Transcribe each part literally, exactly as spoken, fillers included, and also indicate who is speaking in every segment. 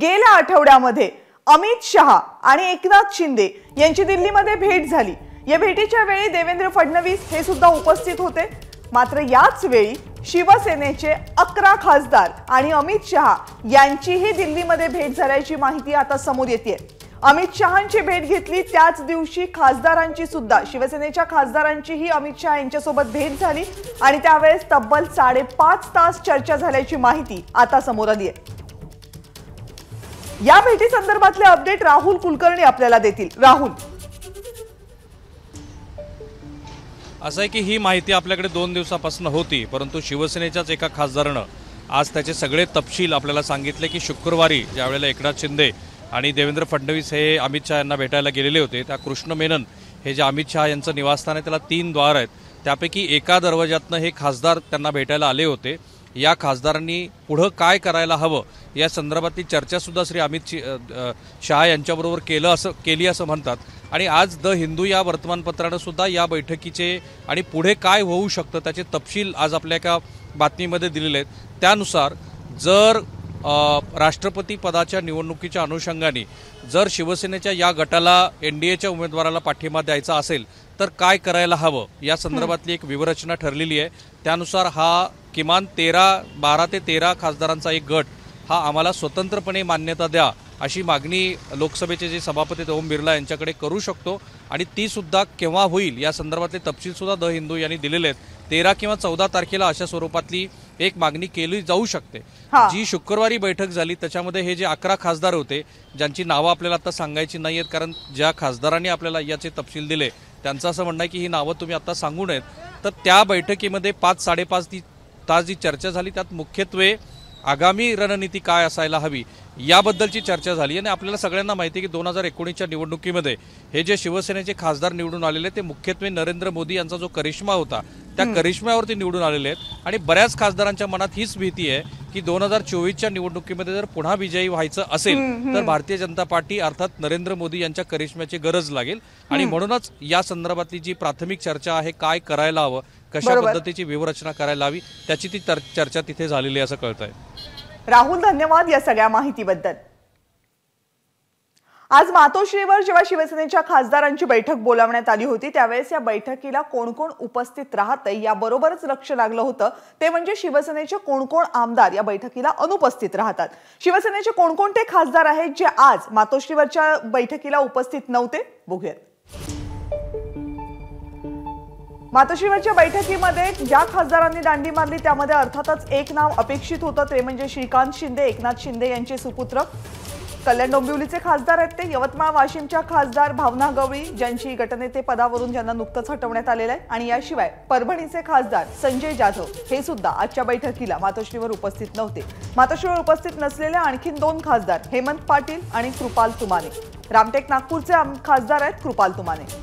Speaker 1: गेल्या आठवड्यामध्ये अमित शहा आणि एकनाथ शिंदे यांची दिल्लीमध्ये भेट झाली। या भेटीच्या वेळी देवेंद्र फडणवीस हे सुद्धा उपस्थित होते। मात्र याच वेळी शिवसेनेचे अकरा खासदार आणि अमित शहा यांचीही दिल्लीमध्ये भेट झाल्याची माहिती आता समोर येते। अमित शहांची भेट घेतली त्याच दिवशी खासदारांची सुद्धा शिवसेनेच्या खासदारांचीही अमित शहा यांच्यासोबत भेट झाली आणि त्यावेळेस तब्बल साडेपाच तास चर्चा झाल्याची माहिती आता समोर आली आहे। या भेटी संदर्भातले अपडेट राहुल कुलकर्णी आपल्याला देतील। राहुल,
Speaker 2: असं आहे की ही माहिती आपल्याकडे दोन दिवसापासून होती, परंतु शिवसेनेच्याच एका खासदारानं आज त्याचे सगळे तपशील आपल्याला सांगितले की शुक्रवारी ज्यावेळेला एकनाथ शिंदे आणि देवेंद्र फडणवीस हे अमित शहा यांना भेटायला गेलेले होते, त्या कृष्ण मेनन हे जे अमित शहा यांचं निवासस्थान आहे त्याला तीन द्वार आहेत, त्यापैकी एका दरवाजातनं हे खासदार त्यांना भेटायला आले होते। या खासदारांनी पुढं काय करायला हवं या संदर्भातली चर्चा सुद्धा श्री अमित शहा यांच्याबरोबर केलं असं केली असं म्हणतात। आणि आज द हिंदू या वर्तमानपत्रानं सुद्धा या बैठकीचे आणि पुढे काय होऊ शकतं त्याचे तपशील आज आपल्या एका बातमीमध्ये दिलेले आहेत। त्यानुसार जर राष्ट्रपती पदाच्या निवडणुकीच्या अनुषंगाने जर शिवसेनेच्या या गटाला एन डी एच्या उमेदवाराला पाठिंबा द्यायचा असेल तर काय करायला हवं या संदर्भातली एक व्यूहरचना ठरलेली आहे। त्यानुसार हा किमान तेरा बारा ते तेरा खासदारांचा एक गट हा आम्हाला स्वतंत्रपणे मान्यता द्या अशी मागणी लोकसभेचे जे सभापती ओम बिर्ला यांच्याकडे करू शकतो आणि ती सुद्धा केव्हा होईल या संदर्भातले तपशील सुद्धा द हिंदू यांनी दिलेले आहेत। तेरा किंवा चौदा तारखेला अशा स्वरूपातली एक मागणी केली जाऊ शकते। जी शुक्रवारी बैठक झाली त्याच्यामध्ये हे जे अकरा खासदार होते ज्यांची नावं आपल्याला आता सांगायची नाही आहेत, कारण ज्या खासदारांनी आपल्याला याचे तपशील दिले त्यांचं असं म्हणणं आहे की ही नावं तुम्ही आता सांगू नयेत। तर त्या बैठकीमध्ये पाच साडेपाच तास जी चर्चा झाली त्यात मुख्यत्वे आगामी रणनीती काय असायला हवी याबद्दलची चर्चा झाली। आणि आपल्याला सगळ्यांना माहिती आहे की दोन हजार एकोणीसच्या निवडणुकीमध्ये हे जे शिवसेनेचे खासदार निवडून आलेले ते मुख्यत्वे नरेंद्र मोदी यांचा जो करिश्मा होता त्या करिश्म्यावरती निवडून आलेले आहेत। आणि बऱ्याच खासदारांच्या मनात हीच भीती आहे की दोन हजार चोवीसच्या निवडणुकीमध्ये जर पुन्हा विजयी व्हायचं असेल तर भारतीय जनता पार्टी अर्थात नरेंद्र मोदी यांच्या करिश्म्याची गरज लागेल। आणि म्हणूनच या संदर्भातली जी प्राथमिक चर्चा आहे काय करायला हवं कशा पद्धतीची व्यूहरचना करायला हवी त्याची ती चर्चा तिथे झालेली असं कळतंय।
Speaker 1: राहुल, धन्यवाद या सगळ्या माहितीबद्दल। आज मातोश्रीवर जेव्हा शिवसेनेच्या खासदारांची बैठक बोलावण्यात आली होती त्यावेळेस या बैठकीला कोण कोण उपस्थित राहतंय याबरोबरच लक्ष लागलं होतं ते म्हणजे शिवसेनेचे कोण कोण आमदार या बैठकीला अनुपस्थित राहतात। शिवसेनेचे कोणकोणते खासदार आहेत जे आज मातोश्रीवरच्या बैठकीला उपस्थित नव्हते बघूयात। मातोश्रीवरच्या बैठकीमध्ये ज्या खासदारांनी दांडी मारली त्यामध्ये अर्थातच एक नाव अपेक्षित होतं ते म्हणजे श्रीकांत शिंदे, एकनाथ शिंदे यांचे सुपुत्र। कल्याण डोंबिवलीचे खासदार आहेत ते। यवतमाळ वाशिमच्या खासदार भावना गवळी ज्यांची गटनेते पदावरून ज्यांना नुकतंच हटवण्यात आलेलं आहे। आणि याशिवाय परभणीचे खासदार संजय जाधव हे सुद्धा आजच्या बैठकीला मातोश्रीवर उपस्थित नव्हते। मातोश्रीवर उपस्थित नसलेले आणखीन दोन खासदार हेमंत पाटील आणि कृपाल तुमाने। रामटेक नागपूरचे खासदार आहेत कृपाल तुमाने।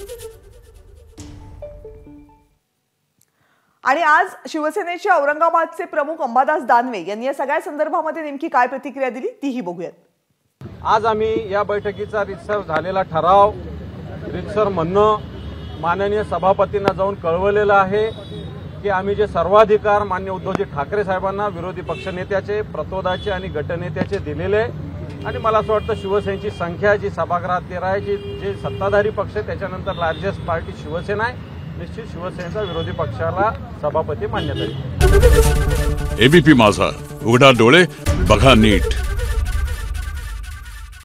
Speaker 1: आणि आज शिवसेनेचे औरंगाबादचे प्रमुख अंबादास दानवे यांनी या सगळ्या संदर्भामध्ये नेमकी काय प्रतिक्रिया दिली तीही बघूयात।
Speaker 3: आज आम्ही या बैठकीचा रितसर झालेला ठराव रितसर म्हणणं माननीय सभापतींना जाऊन कळवलेलं आहे की आम्ही जे सर्वाधिकार मान्य उद्धवजी ठाकरे साहेबांना विरोधी पक्षनेत्याचे प्रतोदाचे आणि गटनेत्याचे दिलेले आणि मला असं वाटतं शिवसेनेची संख्या जी सभागृहात तेरा आहे जी जे सत्ताधारी पक्ष आहे त्याच्यानंतर लार्जेस्ट पार्टी शिवसेना आहे। निश्चित शिवसेनेचा विरोधी पक्षाला सभापती मान्यता देईल।
Speaker 4: एबीपी माझा, उघडा डोळे बघा नीट।